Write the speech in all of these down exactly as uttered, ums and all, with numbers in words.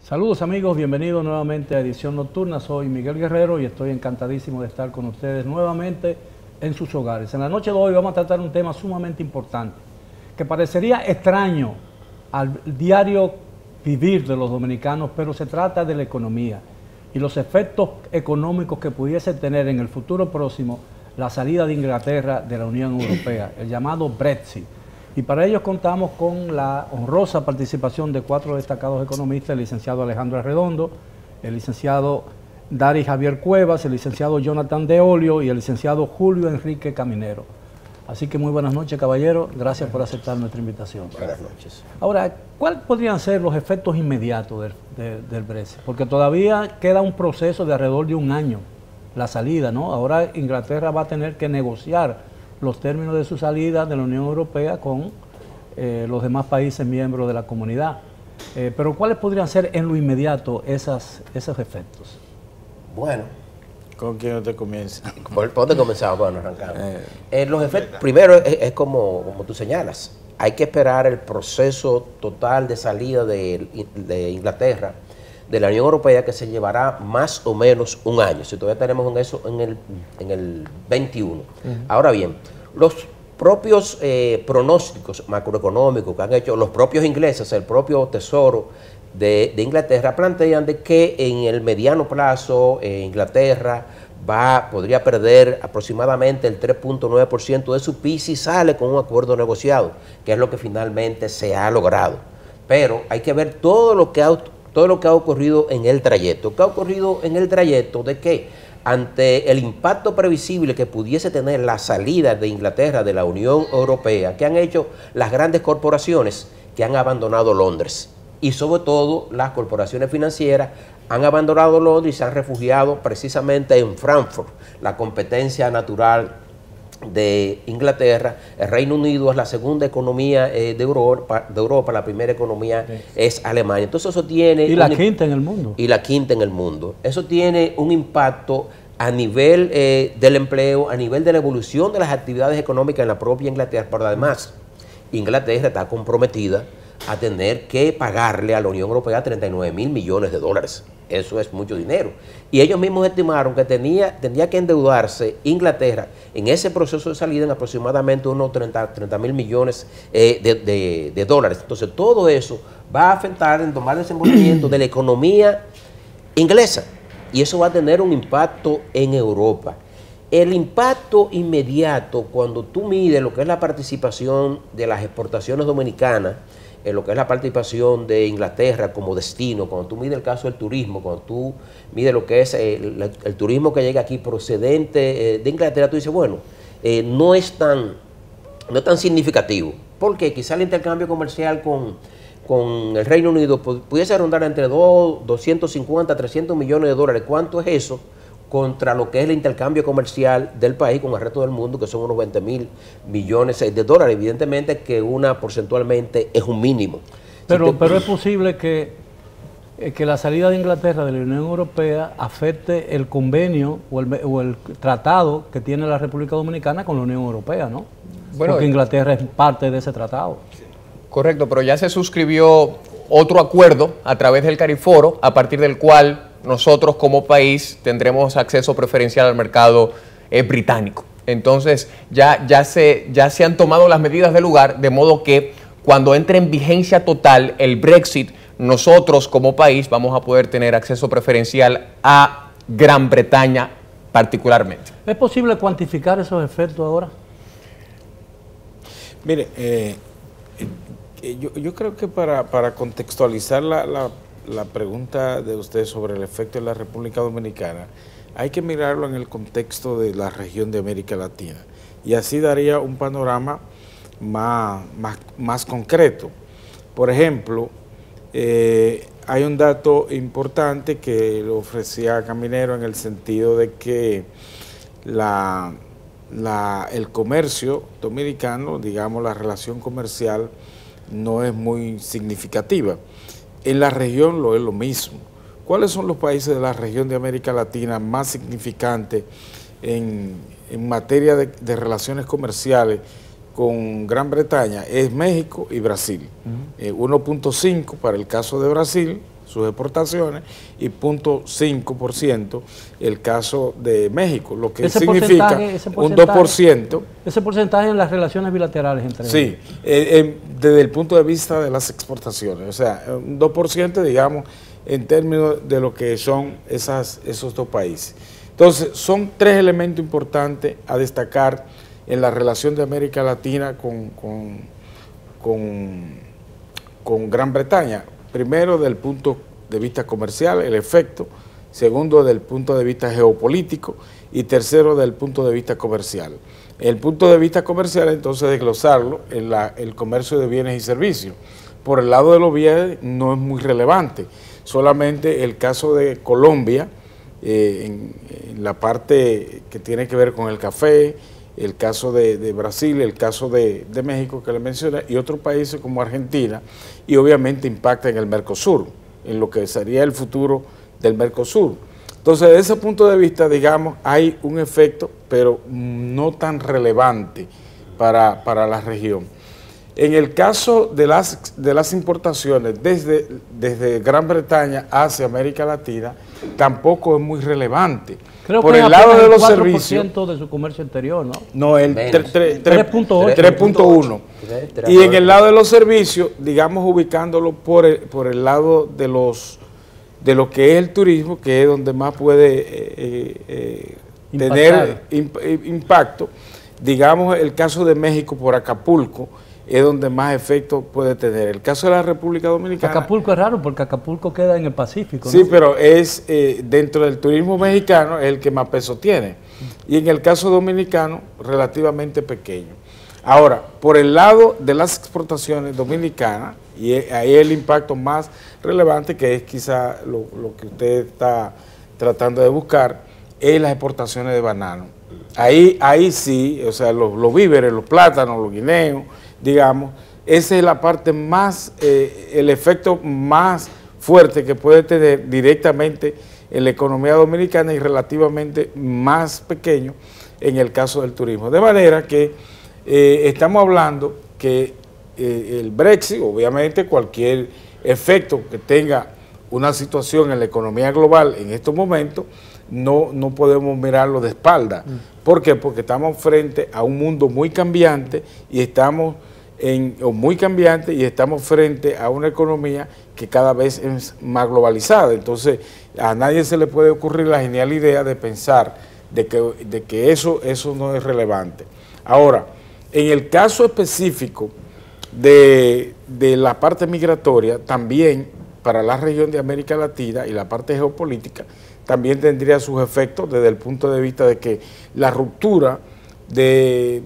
Saludos amigos, bienvenidos nuevamente a Edición Nocturna. Soy Miguel Guerrero y estoy encantadísimo de estar con ustedes nuevamente en sus hogares. En la noche de hoy vamos a tratar un tema sumamente importante, que parecería extraño al diario vivir de los dominicanos, pero se trata de la economía y los efectos económicos que pudiese tener en el futuro próximo la salida de Inglaterra de la Unión Europea, el llamado Brexit. Y para ello contamos con la honrosa participación de cuatro destacados economistas: el licenciado Alejandro Arredondo, el licenciado Dari Javier Cuevas, el licenciado Jonathan De Olio y el licenciado Julio Enrique Caminero. Así que muy buenas noches, caballero. Gracias por aceptar nuestra invitación. Buenas noches. Ahora, ¿cuáles podrían ser los efectos inmediatos del, de, del Brexit? Porque todavía queda un proceso de alrededor de un año, la salida, ¿no? Ahora Inglaterra va a tener que negociar los términos de su salida de la Unión Europea con eh, los demás países miembros de la comunidad. Eh, pero ¿cuáles podrían ser en lo inmediato esas, esos efectos? Bueno. ¿Con quién usted comienza? ¿Por, por dónde comenzamos? Bueno, arrancamos. Eh, eh, los efectos, primero, es, es como, como tú señalas, hay que esperar el proceso total de salida de, de Inglaterra de la Unión Europea, que se llevará más o menos un año, si todavía tenemos en eso en el, en el veintiuno. Uh-huh. Ahora bien, los propios eh, pronósticos macroeconómicos que han hecho los propios ingleses, el propio Tesoro de, de Inglaterra, plantean de que en el mediano plazo eh, Inglaterra va, podría perder aproximadamente el tres punto nueve por ciento de su P I B si sale con un acuerdo negociado, que es lo que finalmente se ha logrado. Pero hay que ver todo lo que ha todo lo que ha ocurrido en el trayecto. ¿Qué ha ocurrido en el trayecto? De que ante el impacto previsible que pudiese tener la salida de Inglaterra de la Unión Europea, que han hecho las grandes corporaciones que han abandonado Londres, y sobre todo las corporaciones financieras han abandonado Londres y se han refugiado precisamente en Frankfurt, la competencia natural de Inglaterra. El Reino Unido es la segunda economía eh, de, Europa, de Europa, la primera economía sí. es Alemania. Entonces eso tiene... Y la quinta en el mundo. Y la quinta en el mundo. Eso tiene un impacto a nivel eh, del empleo, a nivel de la evolución de las actividades económicas en la propia Inglaterra, pero además Inglaterra está comprometida a tener que pagarle a la Unión Europea treinta y nueve mil millones de dólares. Eso es mucho dinero. Y ellos mismos estimaron que tenía, tenía que endeudarse Inglaterra en ese proceso de salida en aproximadamente unos treinta mil millones eh, de, de, de dólares. Entonces todo eso va a afectar en tomar desenvolvimiento de la economía inglesa. Y eso va a tener un impacto en Europa. El impacto inmediato, cuando tú mides lo que es la participación de las exportaciones dominicanas, en lo que es la participación de Inglaterra como destino, cuando tú mides el caso del turismo, cuando tú mides lo que es el, el, el turismo que llega aquí procedente eh, de Inglaterra, tú dices, bueno, eh, no es tan no es tan significativo, porque quizá el intercambio comercial con, con el Reino Unido pudiese rondar entre doscientos cincuenta, trescientos millones de dólares. ¿Cuánto es eso contra lo que es el intercambio comercial del país con el resto del mundo, que son unos veinte mil millones de dólares? Evidentemente que una porcentualmente es un mínimo. Pero, si te... pero es posible que, que la salida de Inglaterra de la Unión Europea afecte el convenio o el, o el tratado que tiene la República Dominicana con la Unión Europea, ¿no? Bueno, porque Inglaterra es parte de ese tratado. Correcto, pero ya se suscribió otro acuerdo a través del Cariforo, a partir del cual nosotros como país tendremos acceso preferencial al mercado eh, británico. Entonces ya, ya, se, ya se han tomado las medidas del lugar, de modo que cuando entre en vigencia total el Brexit, nosotros como país vamos a poder tener acceso preferencial a Gran Bretaña particularmente. ¿Es posible cuantificar esos efectos ahora? Mire, eh, eh, yo, yo creo que para, para contextualizar la, la la pregunta de usted sobre el efecto en la República Dominicana, hay que mirarlo en el contexto de la región de América Latina, y así daría un panorama más, más, más concreto. Por ejemplo, eh, hay un dato importante que lo ofrecía Caminero en el sentido de que la, la, el comercio dominicano, digamos la relación comercial, no es muy significativa. En la región lo es lo mismo. ¿Cuáles son los países de la región de América Latina más significantes en, en materia de, de relaciones comerciales con Gran Bretaña? Es México y Brasil. Uh-huh. eh, uno punto cinco para el caso de Brasil sus exportaciones, y cero punto cinco por ciento el caso de México, lo que ese significa porcentaje, ese un dos por ciento. Ese porcentaje en las relaciones bilaterales entre Sí, ellos. eh, eh, desde el punto de vista de las exportaciones, o sea, un dos por ciento, digamos, en términos de lo que son esas, esos dos países. Entonces, son tres elementos importantes a destacar en la relación de América Latina con, con, con, con Gran Bretaña. Primero, desde el punto de vista comercial, el efecto. Segundo, desde el punto de vista geopolítico. Y tercero, desde el punto de vista comercial. El punto de vista comercial, entonces, desglosarlo en la, el comercio de bienes y servicios. Por el lado de los bienes no es muy relevante. Solamente el caso de Colombia, eh, en, en la parte que tiene que ver con el café, el caso de, de Brasil, el caso de, de México que le mencioné, y otros países como Argentina, y obviamente impacta en el Mercosur, en lo que sería el futuro del Mercosur. Entonces, desde ese punto de vista, digamos, hay un efecto, pero no tan relevante para, para la región. En el caso de las, de las importaciones desde, desde Gran Bretaña hacia América Latina, tampoco es muy relevante. Creo por que el lado de los cuatro por servicios, ciento de su comercio exterior, ¿no? no, el tres punto ocho. tres punto uno. Y en el lado de los servicios, digamos, ubicándolo por el, por el lado de los de lo que es el turismo, que es donde más puede eh, eh, tener imp, impacto. Digamos, el caso de México por Acapulco es donde más efecto puede tener. El caso de la República Dominicana... Acapulco es raro porque Acapulco queda en el Pacífico, ¿no? Sí, pero es eh, dentro del turismo mexicano es el que más peso tiene. Y en el caso dominicano, relativamente pequeño. Ahora, por el lado de las exportaciones dominicanas, y ahí el impacto más relevante, que es quizá lo, lo que usted está tratando de buscar, es las exportaciones de banano. Ahí, ahí sí, o sea, los, los víveres, los plátanos, los guineos, digamos, esa es la parte más, eh, el efecto más fuerte que puede tener directamente en la economía dominicana y relativamente más pequeño en el caso del turismo. De manera que eh, estamos hablando que eh, el Brexit, obviamente cualquier efecto que tenga una situación en la economía global en estos momentos, no, no podemos mirarlo de espalda. Mm. ¿Por qué? Porque estamos frente a un mundo muy cambiante y estamos en, o muy cambiante y estamos frente a una economía que cada vez es más globalizada. Entonces, a nadie se le puede ocurrir la genial idea de pensar de que, de que eso, eso no es relevante. Ahora, en el caso específico de, de la parte migratoria, también para la región de América Latina y la parte geopolítica, también tendría sus efectos desde el punto de vista de que la ruptura de,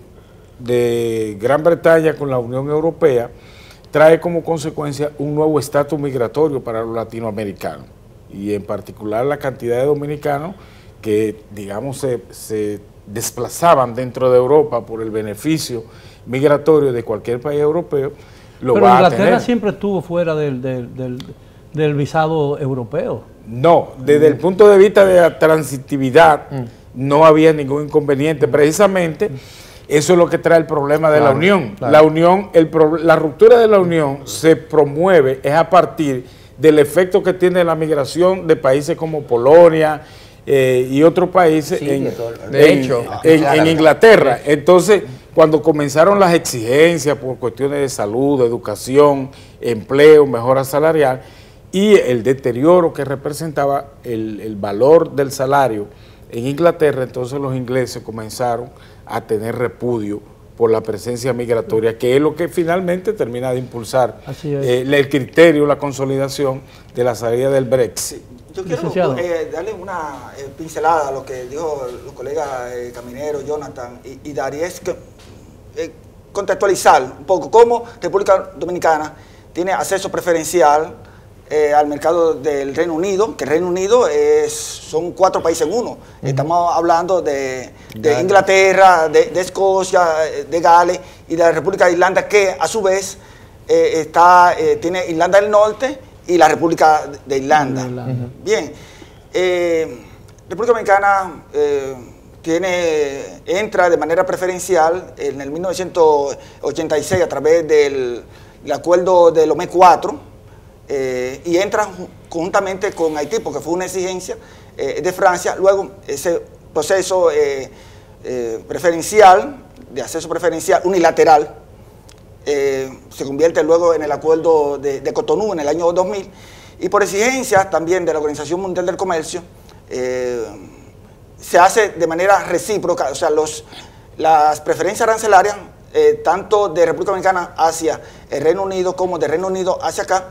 de Gran Bretaña con la Unión Europea trae como consecuencia un nuevo estatus migratorio para los latinoamericanos y en particular la cantidad de dominicanos que, digamos, se, se desplazaban dentro de Europa por el beneficio migratorio de cualquier país europeo, lo Pero va Inglaterra a tener. siempre estuvo fuera del, del, del, del visado europeo. No, desde el punto de vista de la transitividad mm. no había ningún inconveniente. Precisamente eso es lo que trae el problema de claro, la Unión. Claro. La Unión, el pro, la ruptura de la Unión se promueve es a partir del efecto que tiene la migración de países como Polonia eh, y otros países sí, en, de en, hecho, en, en, en Inglaterra. Entonces, cuando comenzaron las exigencias por cuestiones de salud, de educación, empleo, mejora salarial, y el deterioro que representaba el, el valor del salario en Inglaterra, entonces los ingleses comenzaron a tener repudio por la presencia migratoria, que es lo que finalmente termina de impulsar eh, el criterio, la consolidación de la salida del Brexit. Yo quiero eh, darle una eh, pincelada a lo que dijo los colegas eh, Caminero, Jonathan y, y Darius, que eh, contextualizar un poco cómo República Dominicana tiene acceso preferencial Eh, al mercado del Reino Unido, que el Reino Unido es, son cuatro países en uno. Uh-huh. Estamos hablando de, de Inglaterra, de, de Escocia, de Gales y de la República de Irlanda, que a su vez eh, está, eh, tiene Irlanda del Norte y la República de Irlanda. Uh-huh. Bien, eh, República Dominicana eh, tiene, entra de manera preferencial en el mil novecientos ochenta y seis a través del, del acuerdo de Lomé cuatro, Eh, y entra conjuntamente con Haití, porque fue una exigencia eh, de Francia. Luego ese proceso eh, eh, preferencial, de acceso preferencial unilateral, eh, se convierte luego en el acuerdo de, de Cotonú en el año dos mil, y por exigencias también de la Organización Mundial del Comercio, eh, se hace de manera recíproca, o sea, los, las preferencias arancelarias, eh, tanto de República Dominicana hacia el Reino Unido como de Reino Unido hacia acá,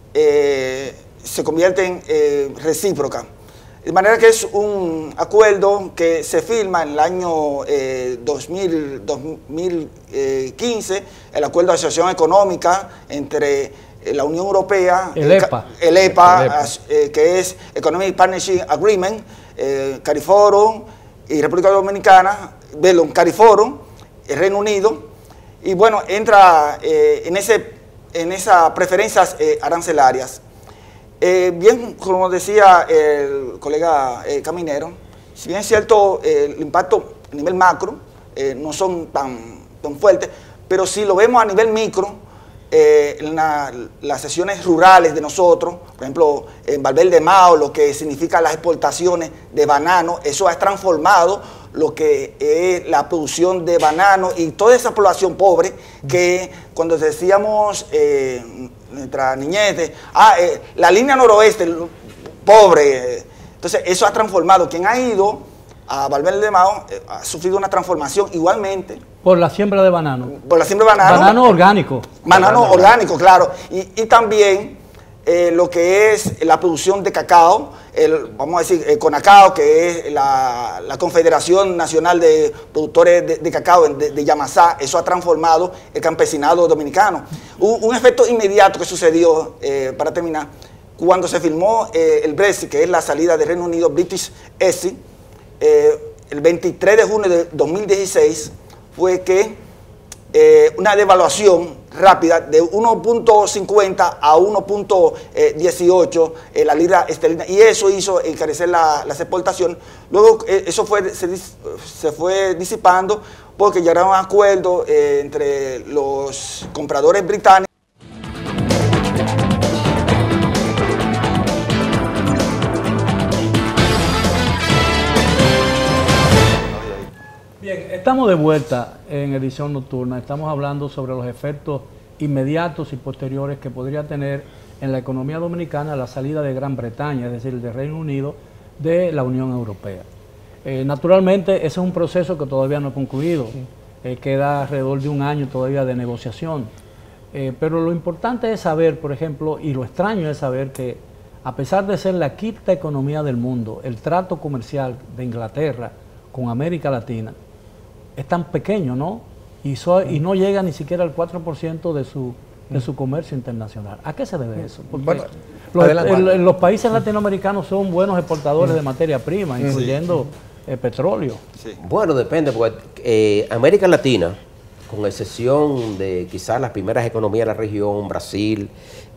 eh, se convierten eh, recíprocas. De manera que es un acuerdo que se firma en el año eh, dos mil, dos mil quince, el Acuerdo de Asociación Económica entre la Unión Europea, el EPA, el EPA, el EPA. Eh, que es Economic Partnership Agreement, eh, CARIFORUM y República Dominicana, Belon, CARIFORUM, el Reino Unido, y bueno, entra eh, en, ese, en esas preferencias eh, arancelarias. Eh, bien, como decía el colega eh, Caminero, si bien es cierto, eh, el impacto a nivel macro eh, no son tan, tan fuertes, pero si lo vemos a nivel micro, eh, en la, las sesiones rurales de nosotros, por ejemplo, en Valverde Mao, lo que significa las exportaciones de banano, eso ha transformado lo que es la producción de banano y toda esa población pobre que cuando decíamos eh, nuestra niñez, de, ah, eh, la línea noroeste, pobre, eh, entonces eso ha transformado. Quien ha ido a Valverde Mao eh, ha sufrido una transformación igualmente. Por la siembra de banano. Por la siembra de banano. Banano orgánico. Banano, banano orgánico, claro. Y, y también eh, lo que es la producción de cacao, el, vamos a decir, el CONACAO, que es la, la Confederación Nacional de Productores de, de Cacao de, de Yamasá, eso ha transformado el campesinado dominicano. Un, un efecto inmediato que sucedió, eh, para terminar, cuando se firmó eh, el Brexit, que es la salida del Reino Unido, British Exit, eh, el veintitrés de junio de dos mil dieciséis, fue que eh, una devaluación rápida de uno punto cincuenta a uno punto dieciocho eh, la libra esterlina, y eso hizo encarecer la, las exportaciones. Luego eh, eso fue, se, se fue disipando porque llegaron a un acuerdo eh, entre los compradores británicos. Bien, estamos de vuelta en edición nocturna. Estamos hablando sobre los efectos inmediatos y posteriores que podría tener en la economía dominicana la salida de Gran Bretaña, es decir, del Reino Unido, de la Unión Europea. Eh, naturalmente, ese es un proceso que todavía no ha concluido. Eh, queda alrededor de un año todavía de negociación. Eh, pero lo importante es saber, por ejemplo, y lo extraño es saber que, a pesar de ser la quinta economía del mundo, el trato comercial de Inglaterra con América Latina es tan pequeño, ¿no? Y, so, y no llega ni siquiera al cuatro por ciento de su, de su comercio internacional. ¿A qué se debe eso? Porque bueno, los, el, los países latinoamericanos son buenos exportadores de materia prima, incluyendo sí. eh, petróleo. Sí. Bueno, depende, porque eh, América Latina, con excepción de quizás las primeras economías de la región, Brasil,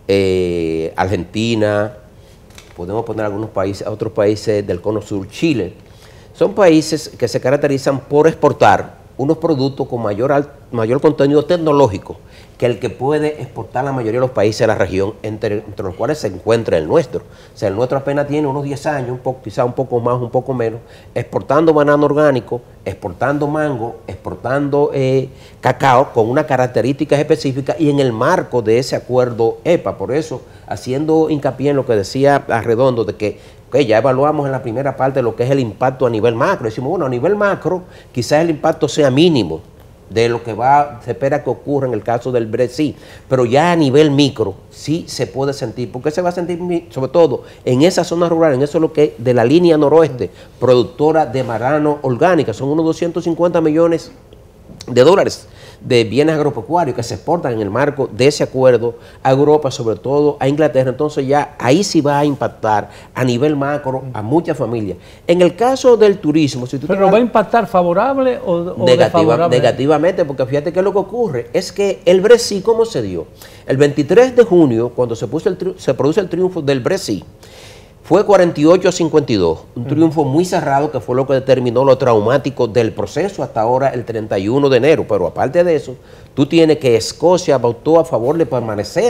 eh, Argentina, podemos poner algunos países, otros países del cono sur, Chile, son países que se caracterizan por exportar unos productos con mayor, mayor contenido tecnológico que el que puede exportar la mayoría de los países de la región, entre, entre los cuales se encuentra el nuestro. O sea, el nuestro apenas tiene unos diez años, un poco, quizá un poco más, un poco menos, exportando banano orgánico, exportando mango, exportando eh, cacao con unas características específicas y en el marco de ese acuerdo EPA. Por eso, haciendo hincapié en lo que decía Arredondo, de que okay, ya evaluamos en la primera parte lo que es el impacto a nivel macro. Decimos, bueno, a nivel macro quizás el impacto sea mínimo de lo que va, se espera que ocurra en el caso del Brexit, pero ya a nivel micro sí se puede sentir, porque se va a sentir sobre todo en esa zona rural, en eso es lo que de la línea noroeste, productora de banano orgánica, son unos doscientos cincuenta millones de dólares de bienes agropecuarios que se exportan en el marco de ese acuerdo a Europa, sobre todo a Inglaterra. Entonces ya ahí sí va a impactar a nivel macro a muchas familias. En el caso del turismo, si tú ¿pero va a impactar favorable o, o negativa, desfavorable? Negativamente, porque fíjate que lo que ocurre es que el Brexit, ¿cómo se dio? El veintitrés de junio, cuando se, puso el se produce el triunfo del Brexit, fue cuarenta y ocho a cincuenta y dos, un triunfo muy cerrado que fue lo que determinó lo traumático del proceso hasta ahora el treinta y uno de enero. Pero aparte de eso, tú tienes que Escocia votó a favor de permanecer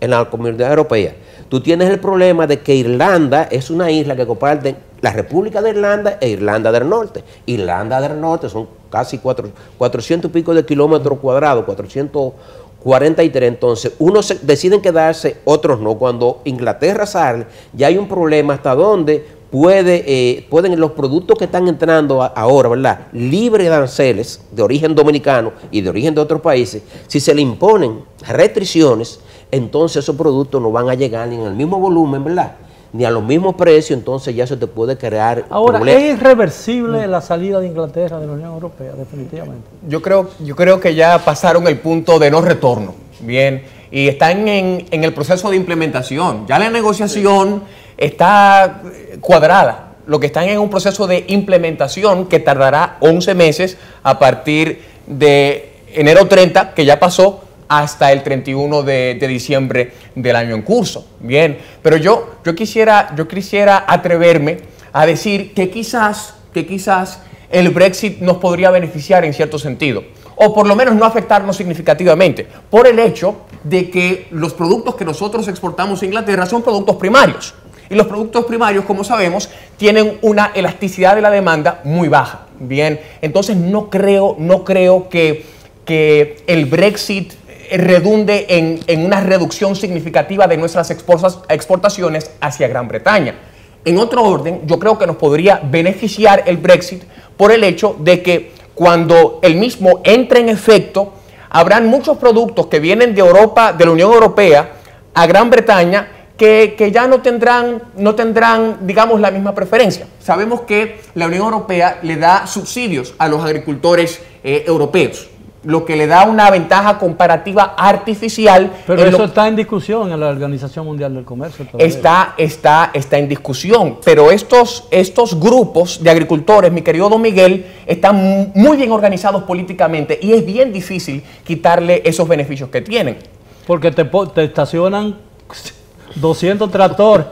en la Comunidad Europea. Tú tienes el problema de que Irlanda es una isla que comparte la República de Irlanda e Irlanda del Norte. Irlanda del Norte son casi cuatro, cuatrocientos y pico de kilómetros cuadrados, cuatrocientos cuarenta y tres. Entonces, unos se, deciden quedarse, otros no. Cuando Inglaterra sale, ya hay un problema hasta donde puede, eh, pueden los productos que están entrando a, ahora, ¿verdad?, libre de aranceles de origen dominicano y de origen de otros países, si se le imponen restricciones, entonces esos productos no van a llegar ni en el mismo volumen, ¿verdad?, ni a los mismos precios, entonces ya se te puede crear ahora, problemas. ¿es irreversible la salida de Inglaterra de la Unión Europea? Definitivamente. Yo creo, yo creo que ya pasaron el punto de no retorno, bien, y están en, en el proceso de implementación. Ya la negociación está cuadrada. Lo que están en un proceso de implementación que tardará once meses a partir de enero treinta, que ya pasó, hasta el treinta y uno de, de diciembre del año en curso. Bien, pero yo, yo, quisiera, yo quisiera atreverme a decir que quizás, que quizás el Brexit nos podría beneficiar en cierto sentido, o por lo menos no afectarnos significativamente, por el hecho de que los productos que nosotros exportamos a Inglaterra son productos primarios. Y los productos primarios, como sabemos, tienen una elasticidad de la demanda muy baja. Bien, entonces no creo, no creo que, que el Brexit redunde en, en una reducción significativa de nuestras exportaciones hacia Gran Bretaña. En otro orden, yo creo que nos podría beneficiar el Brexit por el hecho de que cuando el mismo entre en efecto, habrán muchos productos que vienen de Europa, de la Unión Europea, a Gran Bretaña, Que, que ya no tendrán, no tendrán, digamos, la misma preferencia. Sabemos que la Unión Europea le da subsidios a los agricultores eh, europeos, lo que le da una ventaja comparativa artificial. Pero eso lo, está en discusión en la Organización Mundial del Comercio. Está, está, está en discusión, pero estos, estos grupos de agricultores, mi querido Don Miguel, están muy bien organizados políticamente y es bien difícil quitarle esos beneficios que tienen. Porque te, te estacionan doscientos tractores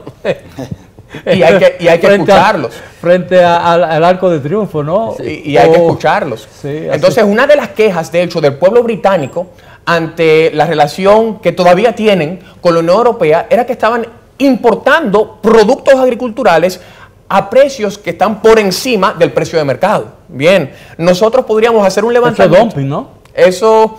y hay que, y hay que frente escucharlos a, frente a, a, al Arco de Triunfo, ¿no? Sí, y hay o, que escucharlos. Sí, entonces, una de las quejas, de hecho, del pueblo británico ante la relación que todavía tienen con la Unión Europea era que estaban importando productos agriculturales a precios que están por encima del precio de mercado. Bien, nosotros podríamos hacer un levantamiento. Eso es dumping, ¿no? Eso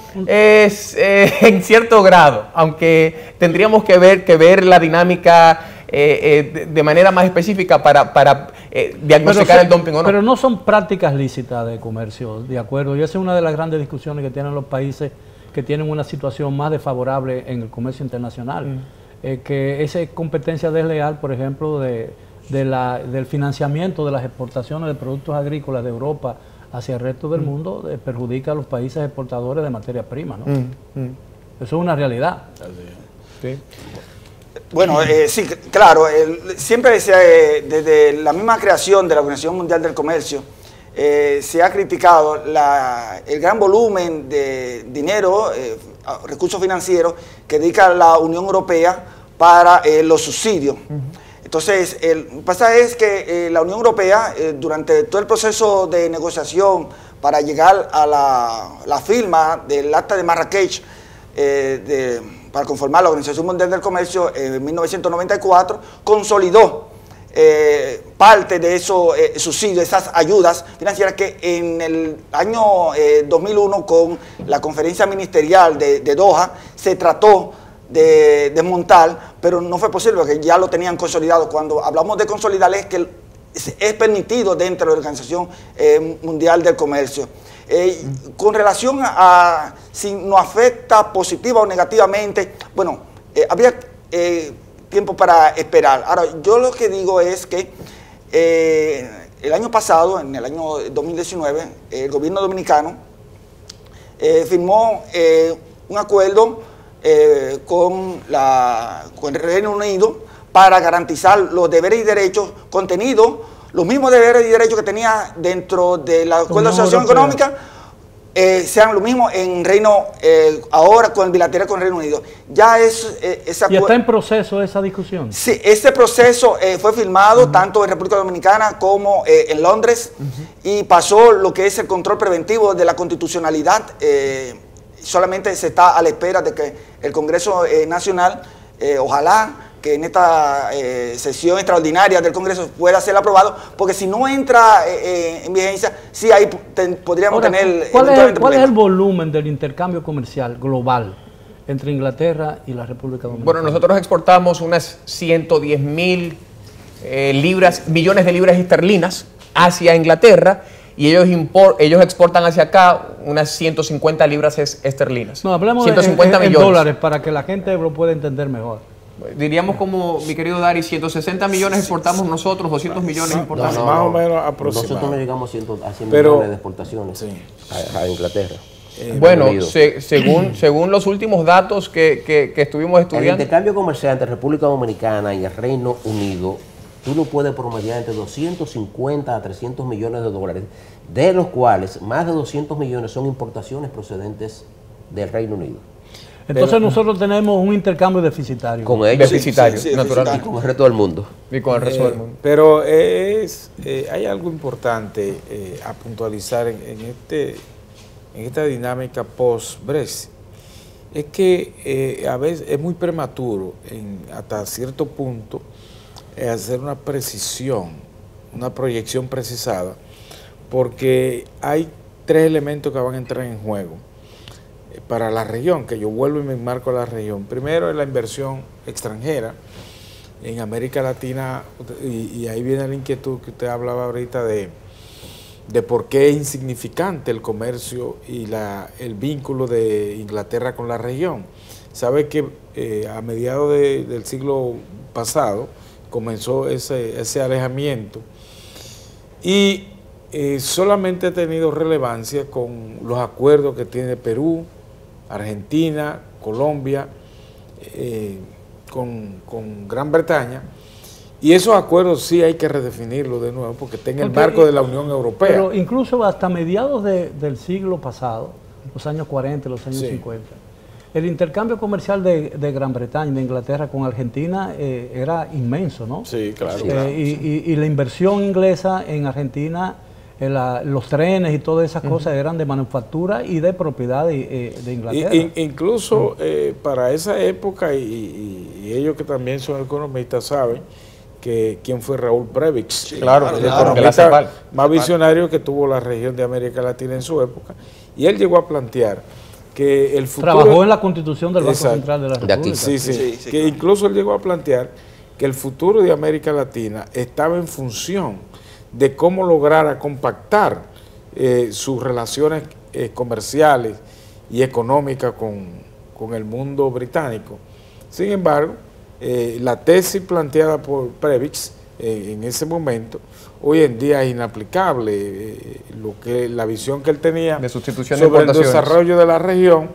es eh, en cierto grado, aunque tendríamos que ver, que ver la dinámica eh, eh, de, de manera más específica para, para eh, diagnosticar pero, el dumping o no. Pero no son prácticas lícitas de comercio, de acuerdo, y esa es una de las grandes discusiones que tienen los países que tienen una situación más desfavorable en el comercio internacional, mm. eh, que esa competencia desleal, por ejemplo, de, de la, del financiamiento de las exportaciones de productos agrícolas de Europa hacia el resto del mm. mundo, eh, perjudica a los países exportadores de materia prima, ¿no? Mm. Mm. Eso es una realidad. Sí. Bueno, eh, sí, claro, el, siempre se, eh, desde la misma creación de la Organización Mundial del Comercio, eh, se ha criticado la, el gran volumen de dinero, eh, recursos financieros que dedica la Unión Europea para eh, los subsidios. Uh-huh. Entonces, el pasa es que eh, la Unión Europea, eh, durante todo el proceso de negociación para llegar a la, la firma del Acta de Marrakech, eh, de, para conformar la Organización Mundial del Comercio eh, en mil novecientos noventa y cuatro, consolidó eh, parte de esos eh, subsidios, esas ayudas financieras que en el año eh, dos mil uno, con la conferencia ministerial de, de Doha, se trató de desmontar, pero no fue posible porque ya lo tenían consolidado. Cuando hablamos de consolidar es que es permitido dentro de la Organización eh, Mundial del Comercio. Eh, mm. Con relación a, a si nos afecta positiva o negativamente, bueno, eh, habría eh, tiempo para esperar. Ahora, yo lo que digo es que eh, el año pasado, en el año dos mil diecinueve, el gobierno dominicano eh, firmó eh, un acuerdo Eh, con, la, con el Reino Unido para garantizar los deberes y derechos contenidos, los mismos deberes y derechos que tenía dentro de la Acuerdo de Asociación Económica, eh, sean los mismos en Reino, eh, ahora con el bilateral con el Reino Unido. Ya es eh, ese ¿Y está en proceso esa discusión? Sí, ese proceso eh, fue firmado uh-huh. tanto en República Dominicana como eh, en Londres, uh-huh. y pasó lo que es el control preventivo de la constitucionalidad. eh, Solamente se está a la espera de que el Congreso eh, Nacional eh, ojalá que en esta eh, sesión extraordinaria del Congreso pueda ser aprobado, porque si no entra eh, en vigencia, sí ahí ten, podríamos Ahora, tener... ¿Cuál, es, ¿Cuál es el volumen del intercambio comercial global entre Inglaterra y la República Dominicana? Bueno, nosotros exportamos unas ciento diez mil eh, libras, millones de libras esterlinas hacia Inglaterra, y ellos, import, ellos exportan hacia acá unas ciento cincuenta libras es, esterlinas. No, hablemos ciento cincuenta en, en, en millones. dólares para que la gente lo pueda entender mejor. Diríamos como, mi querido Dari, ciento sesenta millones exportamos nosotros, doscientos millones importamos. No, no, más o menos aproximado. Nosotros no llegamos a cien Pero, millones de exportaciones sí. a, a Inglaterra. Eh, bueno, se, según, según los últimos datos que, que, que estuvimos El estudiando... intercambio comercial entre República Dominicana y el Reino Unido, tú lo puedes promediar entre doscientos cincuenta a trescientos millones de dólares, de los cuales más de doscientos millones son importaciones procedentes del Reino Unido. Entonces Pero, nosotros tenemos un intercambio deficitario. Con ellos Deficitario, sí, sí, naturalmente. y con el resto del mundo. Y con el resto Eh, del mundo. Pero es, eh, hay algo importante eh, a puntualizar en, en, este, en esta dinámica post-Brexit. Es que eh, a veces es muy prematuro, en, hasta cierto punto, eh, hacer una precisión, una proyección precisada, porque hay tres elementos que van a entrar en juego para la región, que yo vuelvo y me enmarco a la región. Primero es la inversión extranjera en América Latina, y, y ahí viene la inquietud que usted hablaba ahorita de, de por qué es insignificante el comercio y la, el vínculo de Inglaterra con la región. Sabe que eh, a mediados de, del siglo pasado comenzó ese, ese alejamiento, y eh, solamente ha tenido relevancia con los acuerdos que tiene Perú, Argentina, Colombia, eh, con, con Gran Bretaña, y esos acuerdos sí hay que redefinirlos de nuevo porque está en el marco de la Unión Europea. Pero incluso hasta mediados de, del siglo pasado, los años cuarenta, los años Sí. cincuenta, el intercambio comercial de, de Gran Bretaña, de Inglaterra con Argentina eh, era inmenso, ¿no? Sí, claro. Eh, claro, y, sí. y- y la inversión inglesa en Argentina, eh, la- los trenes y todas esas cosas eran de manufactura y de propiedad de, eh, de Inglaterra. Y- in- incluso eh, para esa época, y, y- y ellos que también son economistas saben que quién fue Raúl Prebisch, Claro, el claro, de la economista CEPAL. más visionario que tuvo la región de América Latina en su época, y él llegó a plantear que el futuro... Trabajó en la constitución del Banco Exacto. Central de la De aquí. República. Sí, sí, Sí, sí, que claro. incluso él llegó a plantear que el futuro de América Latina estaba en función de cómo lograr a compactar eh, sus relaciones eh, comerciales y económicas con, con el mundo británico. Sin embargo, eh, la tesis planteada por Prebisch eh, en ese momento, hoy en día es inaplicable. Eh, lo que, la visión que él tenía De sustitución de sobre el importaciones. desarrollo de la región,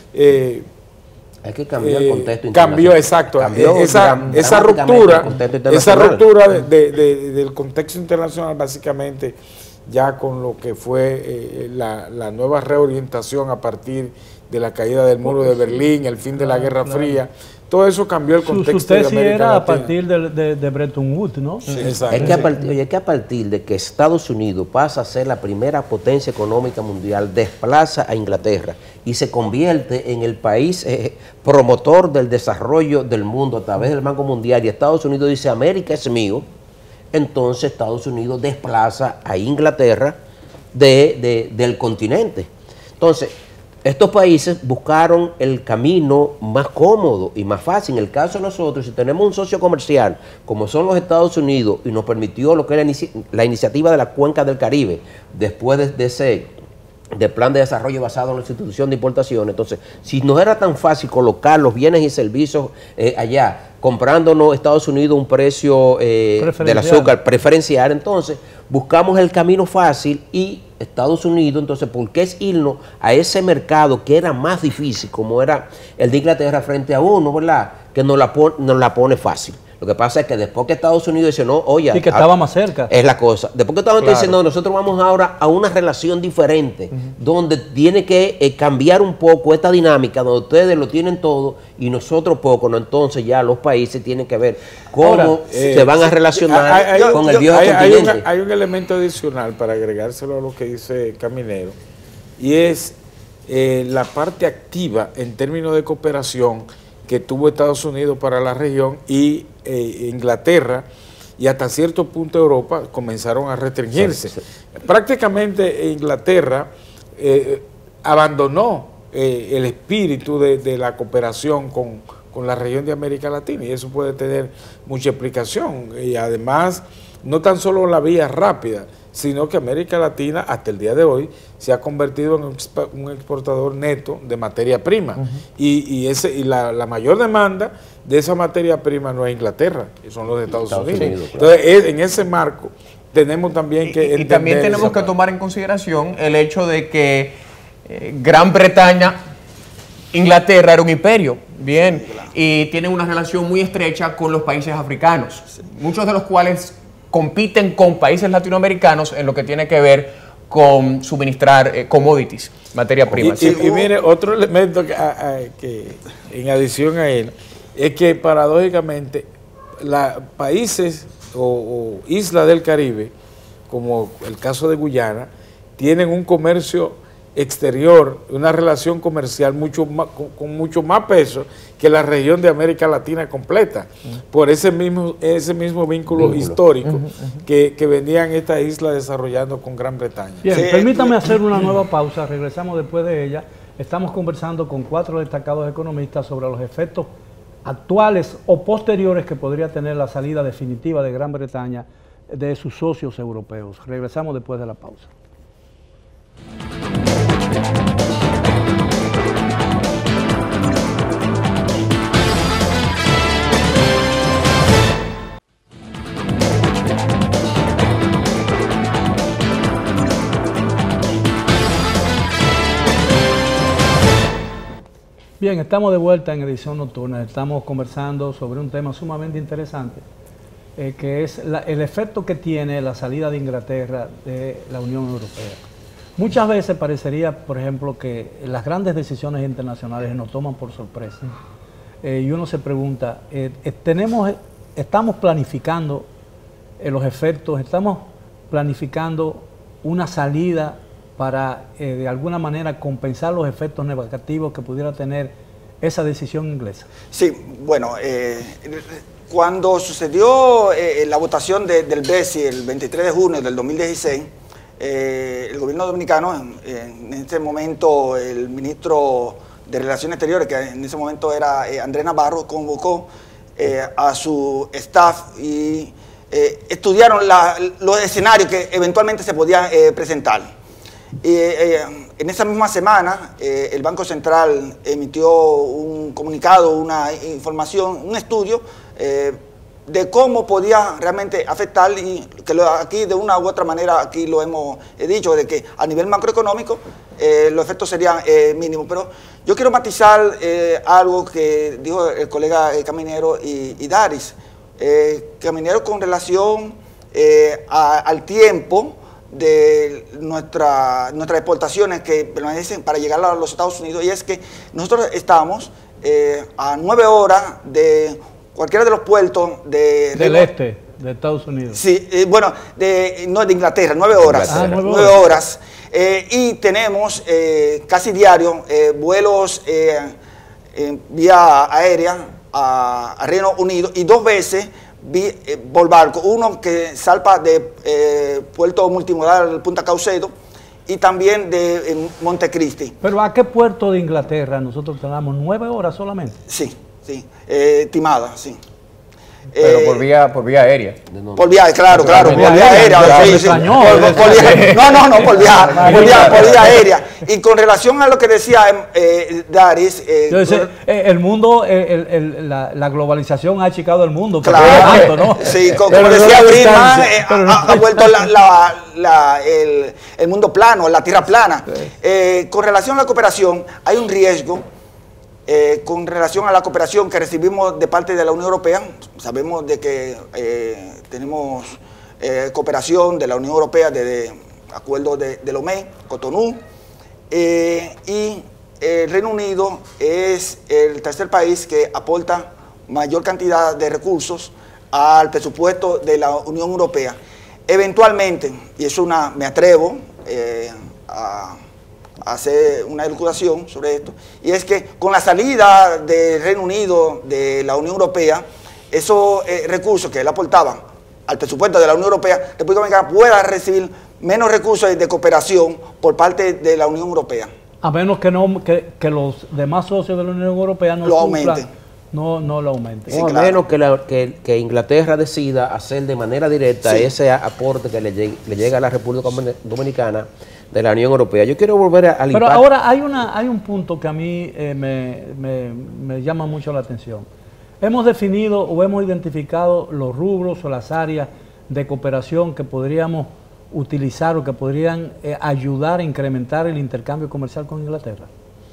eh, Hay que cambiar eh, el contexto cambió, internacional. exacto, Cambió eh, esa, dram- esa dramáticamente ruptura, el contexto esa internacional. ruptura de, de- de- del contexto internacional, básicamente ya con lo que fue eh, la, la nueva reorientación a partir de la caída del muro de Berlín, el fin de la Guerra Fría, todo eso cambió el Su, contexto su de tesis América era a Latina. partir de, de- de Bretton Woods, ¿no? Exacto. Es que, a partir, oye, es que a partir de que Estados Unidos pasa a ser la primera potencia económica mundial, desplaza a Inglaterra y se convierte en el país eh, promotor del desarrollo del mundo a través del Banco Mundial, y Estados Unidos dice América es mío, entonces Estados Unidos desplaza a Inglaterra de, de- del continente. Entonces, estos países buscaron el camino más cómodo y más fácil. En el caso de nosotros, si tenemos un socio comercial como son los Estados Unidos, y nos permitió lo que era inici- la iniciativa de la Cuenca del Caribe, después de, de ese del plan de desarrollo basado en la institución de importaciones, entonces, si no era tan fácil colocar los bienes y servicios eh, allá, comprándonos Estados Unidos un precio eh, del Preferencial. azúcar preferencial, entonces buscamos el camino fácil, y Estados Unidos, entonces, ¿por qué es irnos a ese mercado que era más difícil, como era el de Inglaterra, frente a uno, ¿verdad?, que nos la, pon- nos la pone fácil? Lo que pasa es que después que Estados Unidos dice, no, oye, Y que a- estaba más cerca. es la cosa. Después que Estados Unidos Claro. dice, no, nosotros vamos ahora a una relación diferente, donde tiene que eh, cambiar un poco esta dinámica, donde ustedes lo tienen todo y nosotros poco, ¿no? Entonces ya los países tienen que ver cómo Ahora, se eh, van a sí, relacionar hay- hay- con yo- el viejo hay, hay un, continente. hay un elemento adicional para agregárselo a lo que dice Caminero, y es eh, la parte activa en términos de cooperación que tuvo Estados Unidos para la región y eh, Inglaterra y hasta cierto punto Europa comenzaron a restringirse. Sí, sí. Prácticamente Inglaterra eh, abandonó eh, el espíritu de, de la cooperación con, con la región de América Latina, y eso puede tener mucha explicación. Y además, no tan solo la vía rápida, sino que América Latina hasta el día de hoy se ha convertido en un exportador neto de materia prima. Uh-huh. y, y, ese, y la, la mayor demanda de esa materia prima no es Inglaterra, son los de Estados, Estados Unidos. Unidos. Entonces, es, en ese marco tenemos también que... Y, y también tenemos que tomar en consideración el hecho de que eh, Gran Bretaña, Inglaterra era un imperio, bien, sí, claro. Y tiene una relación muy estrecha con los países africanos, sí. Muchos de los cuales compiten con países latinoamericanos en lo que tiene que ver con suministrar eh, commodities, materia prima. Y, y, y mire, otro elemento que, a, a, que en adición a él, es que paradójicamente los países o, o islas del Caribe, como el caso de Guyana, tienen un comercio exterior, una relación comercial mucho más, con, con mucho más peso que la región de América Latina completa, uh-huh. por ese mismo, ese mismo vínculo, vínculo. histórico uh-huh, uh-huh. Que, que venían estas islas desarrollando con Gran Bretaña. Bien, sí, permítame hacer una nueva pausa, regresamos después de ella. Estamos conversando con cuatro destacados economistas sobre los efectos actuales o posteriores que podría tener la salida definitiva de Gran Bretaña de sus socios europeos. Regresamos después de la pausa. Bien, estamos de vuelta en edición nocturna. Estamos conversando sobre un tema sumamente interesante, eh, que es la, el efecto que tiene la salida de Inglaterra de la Unión Europea. Muchas veces parecería, por ejemplo, que las grandes decisiones internacionales nos toman por sorpresa. Eh, y uno se pregunta, eh, eh, tenemos, ¿estamos planificando eh, los efectos? ¿Estamos planificando una salida para eh, de alguna manera compensar los efectos negativos que pudiera tener esa decisión inglesa? Sí, bueno, eh, cuando sucedió eh, la votación de, del Brexit el veintitrés de junio del dos mil dieciséis, eh, el gobierno dominicano, en, en este momento el ministro de Relaciones Exteriores, que en ese momento era eh, Andrés Navarro, convocó eh, a su staff y eh, estudiaron la, los escenarios que eventualmente se podían eh, presentar. Y, eh, en esa misma semana, eh, el Banco Central emitió un comunicado, una información, un estudio eh, de cómo podía realmente afectar, y que lo, aquí de una u otra manera aquí lo hemos dicho, de que a nivel macroeconómico eh, los efectos serían eh, mínimos. Pero yo quiero matizar eh, algo que dijo el colega eh, Caminero y, y Daris. Eh, Caminero con relación eh, a, al tiempo de nuestra, nuestras exportaciones que permanecen para llegar a los Estados Unidos, y es que nosotros estamos eh, a nueve horas de cualquiera de los puertos de, del de, este de Estados Unidos. Sí, eh, bueno, de, no de Inglaterra, nueve horas. Ah, nueve, nueve horas. horas eh, y tenemos eh, casi diario eh, vuelos eh, eh, vía aérea a, a Reino Unido, y dos veces Vi, eh, por barco, uno que salpa de eh, Puerto Multimodal Punta Caucedo y también de eh, Montecristi. ¿Pero a qué puerto de Inglaterra nosotros tenemos nueve horas solamente? Sí, sí, eh, estimada, sí. Pero eh, por vía por vía aérea. Por vía, claro, claro, por vía aérea. Sí, sí. Por, por vía, no, no, no, por vía, por vía, por vía aérea. Y con relación a lo que decía eh, Daris... Eh, Entonces, con, eh, el mundo, el, el, la, la globalización ha achicado el mundo. Claro, tanto, ¿no? Sí, como, como decía Friedman, eh, ha, ha vuelto la, la, la, el, el mundo plano, la tierra plana. Sí. Eh, con relación a la cooperación, hay un riesgo. Eh, con relación a la cooperación que recibimos de parte de la Unión Europea. Sabemos de que eh, tenemos eh, cooperación de la Unión Europea desde acuerdo de, de Lomé, Cotonú, eh, y el Reino Unido es el tercer país que aporta mayor cantidad de recursos al presupuesto de la Unión Europea. Eventualmente, y es una, me atrevo eh, a hacer una elucubración sobre esto, y es que con la salida del Reino Unido de la Unión Europea, esos eh, recursos que él aportaban al presupuesto de la Unión Europea, República Dominicana pueda recibir menos recursos de cooperación por parte de la Unión Europea. A menos que, no, que, que los demás socios de la Unión Europea no lo cumplan, aumenten. No, no lo aumenten. Sí, o a claro. menos que, la, que, que Inglaterra decida hacer de manera directa Sí. ese aporte que le, llegue, le llega a la República Dominicana de la Unión Europea. Yo quiero volver a- al Pero impacto. ahora hay, una, hay un punto que a mí eh, me, me- me llama mucho la atención. Hemos definido o hemos identificado los rubros o las áreas de cooperación que podríamos utilizar o que podrían eh, ayudar a incrementar el intercambio comercial con Inglaterra.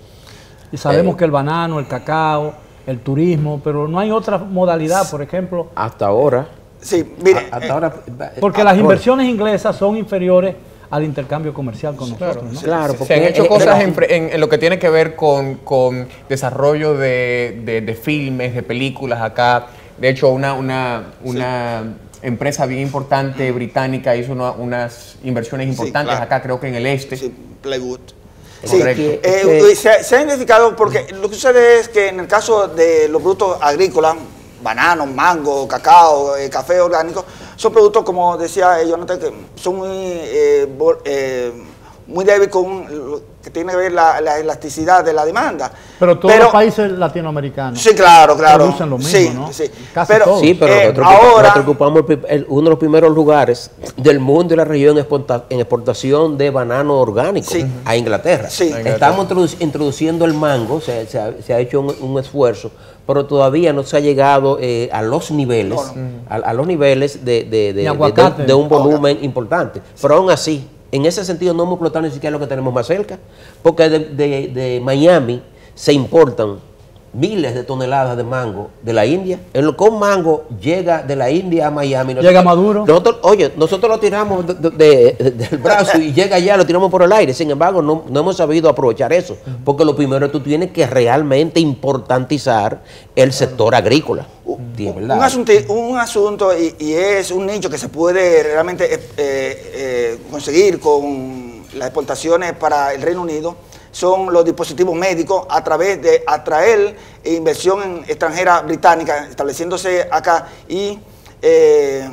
Y sabemos Eh. que el banano, el cacao, el turismo, pero no hay otra modalidad, por ejemplo, Hasta ahora. Sí, mire, a- hasta eh, ahora porque ah, las por- inversiones inglesas son inferiores al intercambio comercial con Claro, nosotros, ¿no? Claro, Se porque han hecho eh, cosas eh, en, pre- en- en lo que tiene que ver con, con desarrollo de, de- de filmes, de películas acá. De hecho, una, una, una empresa bien importante británica hizo una- unas inversiones importantes claro. acá, creo que en el este. sí, Plywood. Es Sí, que- eh, es que- se, se ha identificado porque lo que sucede es que en el caso de los productos agrícolas, bananos, mango, cacao, eh, café orgánico, son productos, como decía eh, Jonathan, que son muy, eh, vol- eh, muy débiles con lo que tiene que ver la, la elasticidad de la demanda. Pero todos los países latinoamericanos Sí, claro, claro. producen lo mismo, sí, ¿no? sí. Casi Pero, todos. Sí, pero eh, nosotros, ahora- nosotros ocupamos el pri- el- uno de los primeros lugares del mundo y la región en exporta- en exportación de banano orgánico Sí. a Inglaterra. Sí. Estamos introdu- introduciendo el mango, se, se ha, se ha hecho un, un esfuerzo, pero todavía no se ha llegado eh, a los niveles, a, a los niveles de, de- de- Ni de- aguacate. de- de un volumen importante. Pero aún así, en ese sentido no hemos explotado ni siquiera lo que tenemos más cerca, porque de, de- de Miami se importan miles de toneladas de mango de la India. En lo que un mango llega de la India a Miami. Llega maduro. Nosotros, oye, nosotros lo tiramos de- de- de- del brazo y llega allá, lo tiramos por el aire. Sin embargo, no, no hemos sabido aprovechar eso. Porque lo primero es que tú tienes que realmente importantizar el sector agrícola. Sí, es verdad. Un asunto, un asunto y, y es un nicho que se puede realmente eh, eh, conseguir con las exportaciones para el Reino Unido, son los dispositivos médicos a través de atraer inversión en extranjera británica, estableciéndose acá y eh,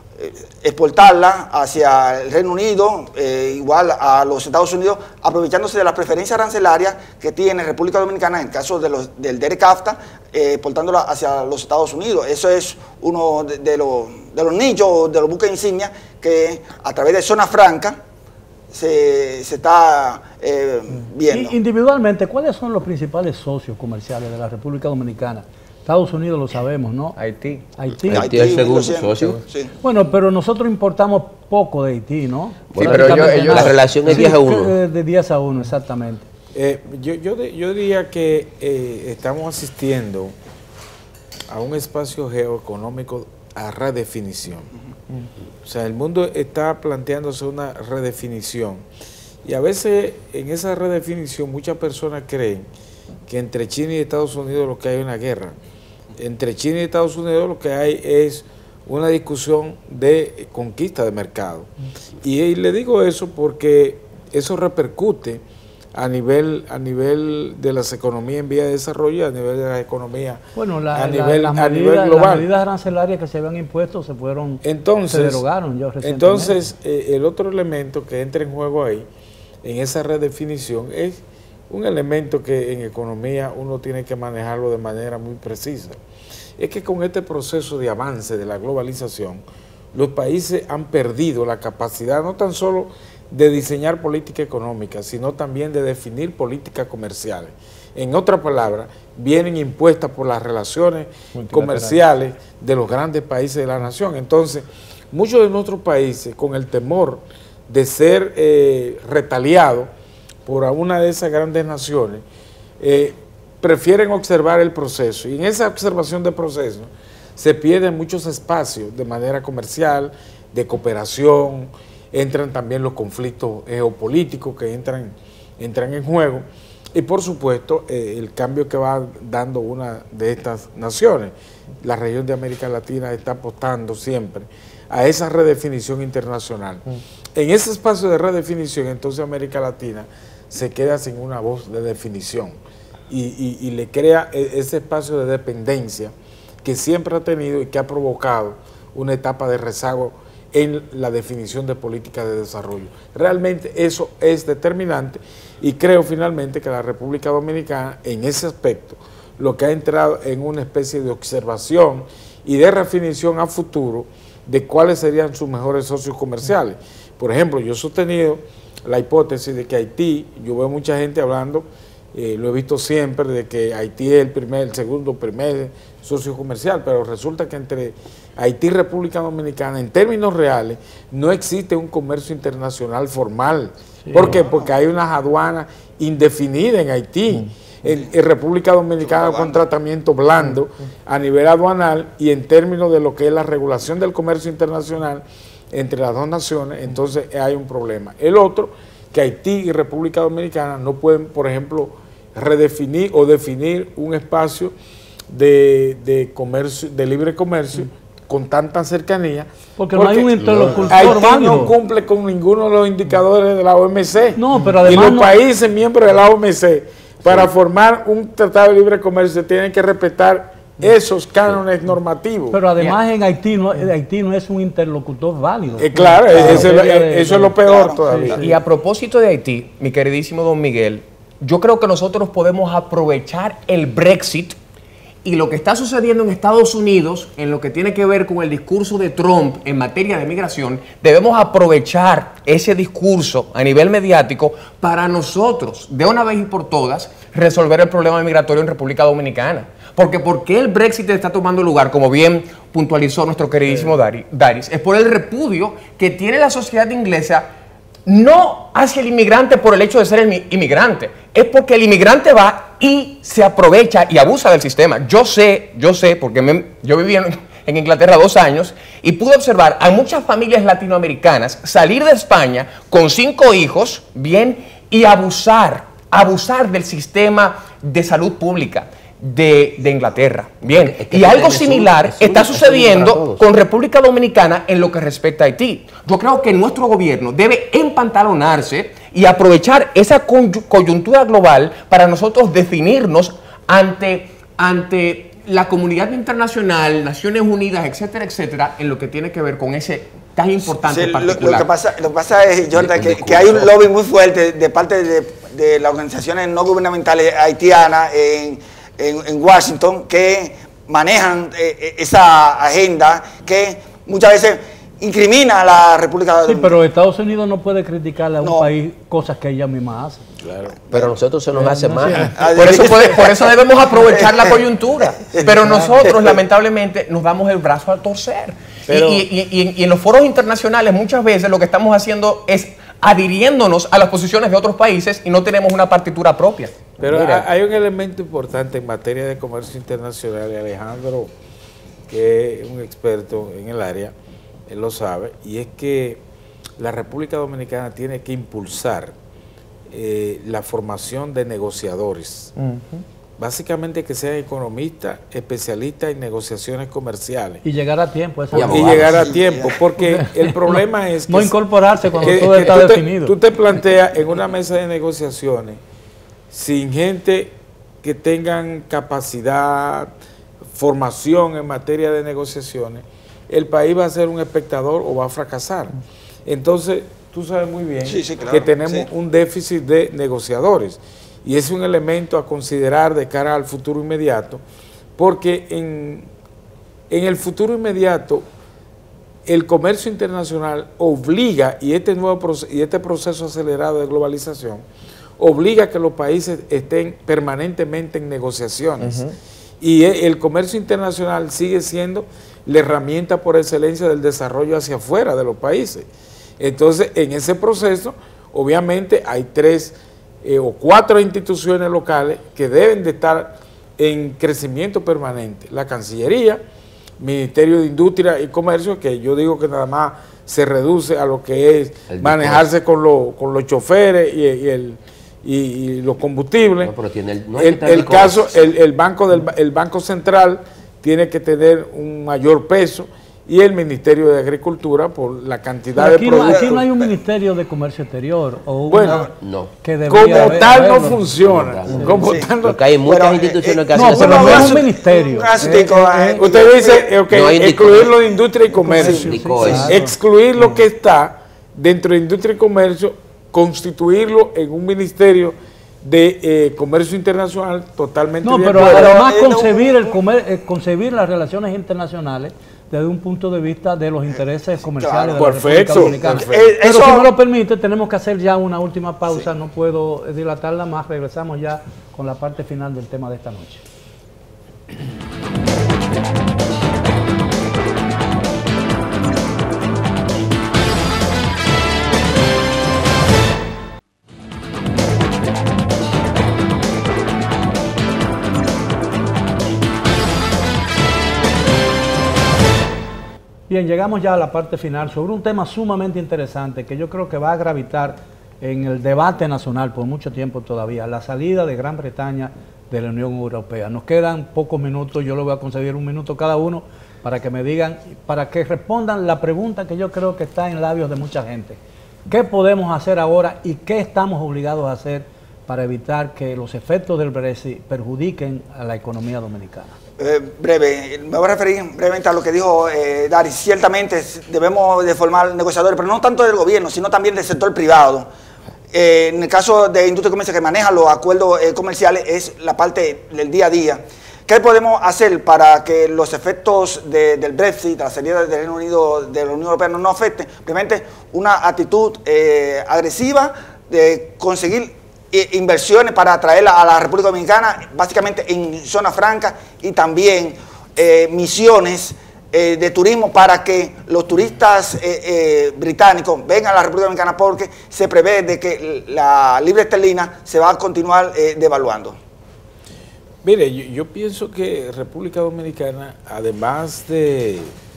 exportarla hacia el Reino Unido, eh, igual a los Estados Unidos, aprovechándose de las preferencias arancelarias que tiene República Dominicana en el caso de los, del D E R CAFTA, eh, exportándola hacia los Estados Unidos. Eso es uno de, de los, de los nichos, de los buques insignia que a través de zona franca se, se está eh, viendo. Y individualmente, ¿cuáles son los principales socios comerciales de la República Dominicana? Estados Unidos lo sabemos, ¿no? Haití. Haití. Haití es el segundo mil doscientos, socio. sí. Bueno, pero nosotros importamos poco de Haití, ¿no? Bueno, pero Prácticamente ellos- ellos- nada. la relación es Sí, diez a uno. que, eh, De diez a uno, exactamente. Eh, yo, yo, de- yo diría que eh, estamos asistiendo a un espacio geoeconómico a redefinición. O sea, el mundo está planteándose una redefinición. Y a veces en esa redefinición muchas personas creen que entre China y Estados Unidos lo que hay es una guerra. Entre China y Estados Unidos lo que hay es una discusión de conquista de mercado. Y, y le digo eso porque eso repercute a nivel, a nivel de las economías en vía de desarrollo y a nivel de la economía Bueno, la- a, la- nivel, las, a medidas, nivel las global. medidas arancelarias que se habían impuesto se fueron, Entonces, se derogaron ya recientemente. entonces eh, el otro elemento que entra en juego ahí, en esa redefinición, es un elemento que en economía uno tiene que manejarlo de manera muy precisa. Es que con este proceso de avance de la globalización, los países han perdido la capacidad no tan solo de diseñar política económica, sino también de definir políticas comerciales. En otras palabras, vienen impuestas por las relaciones comerciales de los grandes países de la nación. Entonces, muchos de nuestros países, con el temor de ser eh, retaliados por una de esas grandes naciones, eh, prefieren observar el proceso. Y en esa observación del proceso se pierden muchos espacios de manera comercial, de cooperación, entran también los conflictos geopolíticos que entran, entran en juego. Y por supuesto, eh, el cambio que va dando una de estas naciones. La región de América Latina está apostando siempre a esa redefinición internacional. Mm. En ese espacio de redefinición, entonces América Latina se queda sin una voz de definición y, y, y le crea ese espacio de dependencia que siempre ha tenido y que ha provocado una etapa de rezago en la definición de políticas de desarrollo. Realmente eso es determinante y creo finalmente que la República Dominicana en ese aspecto lo que ha entrado en una especie de observación y de definición a futuro de cuáles serían sus mejores socios comerciales. Por ejemplo, yo he sostenido la hipótesis de que Haití, yo veo mucha gente hablando, eh, lo he visto siempre, de que Haití es el primer, el segundo, primer socio comercial, pero resulta que entre Haití y República Dominicana, en términos reales, no existe un comercio internacional formal. Sí, ¿Por qué? Porque hay unas aduanas indefinidas en Haití. Mm. En, en República Dominicana con tratamiento blando a nivel aduanal y en términos de lo que es la regulación del comercio internacional entre las dos naciones, entonces hay un problema. El otro, que Haití y República Dominicana no pueden, por ejemplo, redefinir o definir un espacio de, de comercio, de libre comercio con tanta cercanía. Porque, porque no hay un interlocutor Haití válido. No cumple con ninguno de los indicadores de la O M C. No, pero además y los no... países miembros de la O M C, para sí. formar un tratado de libre comercio, tienen que respetar esos cánones sí. normativos. Pero además yeah. en Haití no, Haití no es un interlocutor válido. Eh, claro, claro eso, es, de, eso de, es lo peor claro, todavía. Sí. Y a propósito de Haití, mi queridísimo don Miguel, yo creo que nosotros podemos aprovechar el Brexit y lo que está sucediendo en Estados Unidos en lo que tiene que ver con el discurso de Trump en materia de migración. Debemos aprovechar ese discurso a nivel mediático para nosotros, de una vez y por todas, resolver el problema migratorio en República Dominicana. Porque ¿por qué el Brexit está tomando lugar? Como bien puntualizó nuestro queridísimo Dari, Daris, es por el repudio que tiene la sociedad inglesa, no hacia el inmigrante por el hecho de ser el inmigrante, es porque el inmigrante va y se aprovecha y abusa del sistema. Yo sé, yo sé, porque me, yo viví en, en Inglaterra dos años y pude observar a muchas familias latinoamericanas salir de España con cinco hijos, bien, y abusar, abusar del sistema de salud pública de, de Inglaterra. Bien, es que y algo similar un, está un, sucediendo con República Dominicana en lo que respecta a Haití. Yo creo que nuestro gobierno debe empantalonarse y aprovechar esa coyuntura global para nosotros definirnos ante, ante la comunidad internacional, Naciones Unidas, etcétera, etcétera, en lo que tiene que ver con ese tan importante sí, particular. Lo, lo, que pasa, lo que pasa es, Jordan, que, que hay un lobby muy fuerte de parte de, de las organizaciones no gubernamentales haitianas en, en, en Washington que manejan eh, esa agenda que muchas veces incrimina a la República Dominicana. Sí, pero Estados Unidos no puede criticarle a un no. país cosas que ella misma hace. Claro. Pero a nosotros se nos hace no, mal. Sí. Por eso, puede, por eso debemos aprovechar la coyuntura. Pero nosotros, lamentablemente, nos damos el brazo a torcer. Pero, y, y, y, y en los foros internacionales, muchas veces lo que estamos haciendo es adhiriéndonos a las posiciones de otros países y no tenemos una partitura propia. Pero Mira. hay un elemento importante en materia de comercio internacional, y Alejandro, que es un experto en el área, él lo sabe, y es que la República Dominicana tiene que impulsar eh, la formación de negociadores. Uh-huh. Básicamente que sean economistas, especialistas en negociaciones comerciales. Y llegar a tiempo. Esa y, y llegar a tiempo, porque el problema es que... No incorporarse cuando que, todo que está tú definido. Te, tú te planteas en una mesa de negociaciones sin gente que tengan capacidad, formación en materia de negociaciones, el país va a ser un espectador o va a fracasar. Entonces, tú sabes muy bien sí, sí, claro, que tenemos sí. un déficit de negociadores y es un elemento a considerar de cara al futuro inmediato, porque en, en el futuro inmediato el comercio internacional obliga, y este, nuevo proceso, y este proceso acelerado de globalización, obliga a que los países estén permanentemente en negociaciones. Uh-huh. Y el comercio internacional sigue siendo la herramienta por excelencia del desarrollo hacia afuera de los países. Entonces, en ese proceso, obviamente, hay tres eh, o cuatro instituciones locales que deben de estar en crecimiento permanente. La Cancillería, Ministerio de Industria y Comercio, que yo digo que nada más se reduce a lo que es el manejarse con, lo, con los choferes y, y el... Y, y los combustibles. No, pero tiene el, no el, el caso, el, el banco del el Banco Central tiene que tener un mayor peso y el Ministerio de Agricultura por la cantidad Pero aquí, de no, productos. aquí no hay un Ministerio de Comercio Exterior o Bueno, una no. que debería Como haber- tal no haberlo. funciona. Sí. Como Sí. tal no- Porque hay muchas Bueno, instituciones eh, que No, hacen pero eso. no es un eso- ministerio. un asuntico, Eh, eh, Usted dice, ok, No hay un excluirlo disco- de industria y comercio. Sí, indicó eso. claro. Excluir lo que está dentro de industria y comercio, constituirlo en un ministerio de eh, comercio internacional totalmente No, de pero acuerdo. además Eh, no, concebir, el comer- eh, concebir las relaciones internacionales desde un punto de vista de los intereses comerciales claro. de la República Perfecto, Dominicana. perfecto. Eh, Pero eso- si me lo permite, tenemos que hacer ya una última pausa, no puedo eh, dilatarla más, regresamos ya con la parte final del tema de esta noche. Bien, llegamos ya a la parte final sobre un tema sumamente interesante que yo creo que va a gravitar en el debate nacional por mucho tiempo todavía, la salida de Gran Bretaña de la Unión Europea. Nos quedan pocos minutos, yo les voy a conceder un minuto cada uno para que me digan, para que respondan la pregunta que yo creo que está en labios de mucha gente. ¿Qué podemos hacer ahora y qué estamos obligados a hacer para evitar que los efectos del Brexit perjudiquen a la economía dominicana? Eh, breve, me voy a referir brevemente a lo que dijo eh, Dari. Ciertamente debemos de formar negociadores, pero no tanto del gobierno, sino también del sector privado. Eh, en el caso de industria y comercio que maneja los acuerdos eh, comerciales es la parte del día a día. ¿Qué podemos hacer para que los efectos de, del Brexit, de la salida del Reino Unido de la Unión Europea no nos afecten? Primero, una actitud eh, agresiva de conseguir inversiones para atraerla a la República Dominicana, básicamente en zona franca, y también eh, misiones eh, de turismo para que los turistas eh, eh, británicos vengan a la República Dominicana, porque se prevé de que la libra esterlina se va a continuar eh, devaluando. Mire, yo, yo pienso que República Dominicana, además de,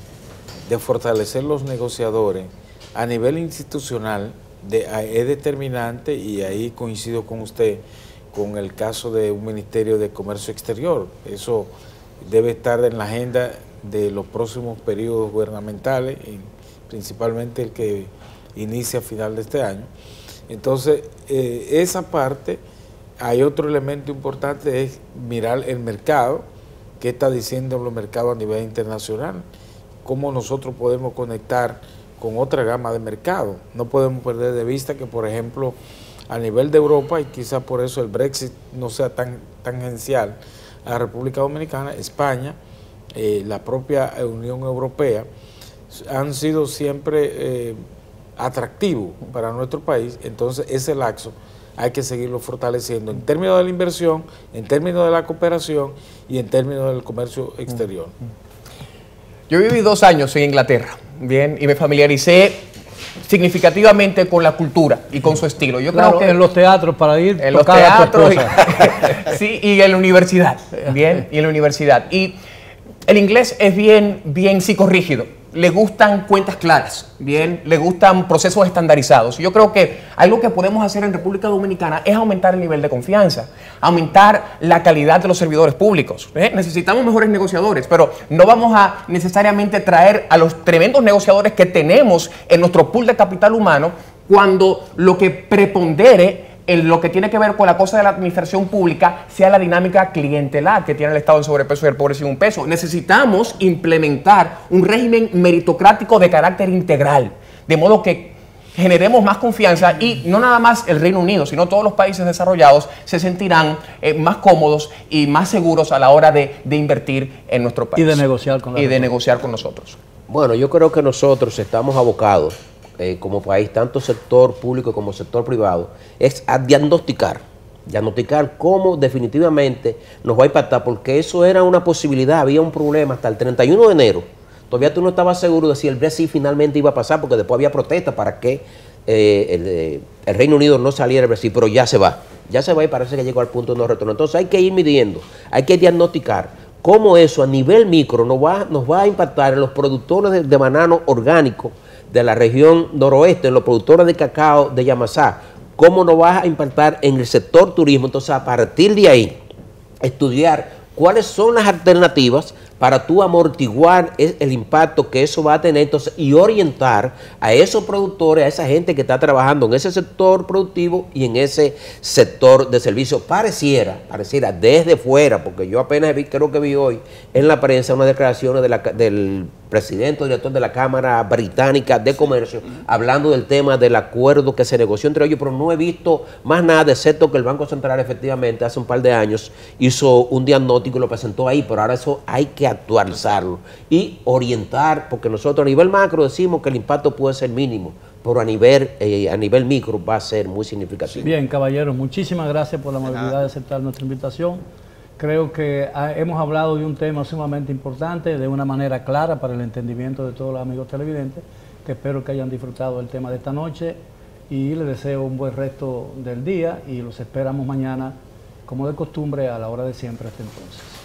de fortalecer los negociadores a nivel institucional, de, es determinante, y ahí coincido con usted, con el caso de un Ministerio de Comercio Exterior. Eso debe estar en la agenda de los próximos periodos gubernamentales, y principalmente el que inicia a final de este año. Entonces, eh, esa parte, hay otro elemento importante, es mirar el mercado, qué está diciendo los mercados a nivel internacional, cómo nosotros podemos conectar con otra gama de mercados. No podemos perder de vista que, por ejemplo, a nivel de Europa, y quizás por eso el Brexit no sea tan tangencial a la República Dominicana, España, eh, la propia Unión Europea, han sido siempre eh, atractivos para nuestro país. Entonces ese laxo hay que seguirlo fortaleciendo en términos de la inversión, en términos de la cooperación y en términos del comercio exterior. Yo viví dos años en Inglaterra, bien, y me familiaricé significativamente con la cultura y con su estilo. Yo Claro, creo que en los teatros para ir en los tocar a tu teatros esposa. y, sí, y en la universidad, bien, y en la universidad. Y el inglés es bien, bien psicorrígido. Le gustan cuentas claras, bien, le gustan procesos estandarizados. Yo creo que algo que podemos hacer en República Dominicana es aumentar el nivel de confianza, aumentar la calidad de los servidores públicos. ¿eh? Necesitamos mejores negociadores, pero no vamos a necesariamente traer a los tremendos negociadores que tenemos en nuestro pool de capital humano cuando lo que prepondere en lo que tiene que ver con la cosa de la administración pública sea la dinámica clientelar que tiene el Estado en sobrepeso y el pobre sin un peso. Necesitamos implementar un régimen meritocrático de carácter integral, de modo que generemos más confianza y no nada más el Reino Unido, sino todos los países desarrollados se sentirán eh, más cómodos y más seguros a la hora de, de invertir en nuestro país. Y de negociar con la Y de República. negociar con nosotros. Bueno, yo creo que nosotros estamos abocados eh, como país, tanto sector público como sector privado, es a diagnosticar, diagnosticar cómo definitivamente nos va a impactar, porque eso era una posibilidad, había un problema hasta el treinta y uno de enero. Todavía tú no estabas seguro de si el Brexit finalmente iba a pasar, porque después había protestas para que eh, el, eh, el Reino Unido no saliera del Brexit, pero ya se va, ya se va y parece que llegó al punto de no retorno. Entonces hay que ir midiendo, hay que diagnosticar cómo eso a nivel micro nos va, nos va a impactar en los productores de, de banano orgánico de la región noroeste, en los productores de cacao de Yamasá, cómo nos va a impactar en el sector turismo. Entonces, a partir de ahí, estudiar cuáles son las alternativas para tú amortiguar el impacto que eso va a tener, entonces, y orientar a esos productores, a esa gente que está trabajando en ese sector productivo y en ese sector de servicio. Pareciera, pareciera desde fuera, porque yo apenas vi, creo que vi hoy en la prensa unas declaraciones de la, del presidente o director de la Cámara Británica de Comercio, sí, hablando del tema del acuerdo que se negoció entre ellos, pero no he visto más nada, excepto que el Banco Central efectivamente hace un par de años hizo un diagnóstico y lo presentó ahí, pero ahora eso hay que actualizarlo y orientar, porque nosotros a nivel macro decimos que el impacto puede ser mínimo, pero a nivel, eh, a nivel micro va a ser muy significativo. Bien, caballeros, muchísimas gracias por la amabilidad de aceptar nuestra invitación. Creo que ha, hemos hablado de un tema sumamente importante, de una manera clara para el entendimiento de todos los amigos televidentes, que espero que hayan disfrutado del tema de esta noche y les deseo un buen resto del día y los esperamos mañana, como de costumbre, a la hora de siempre hasta entonces.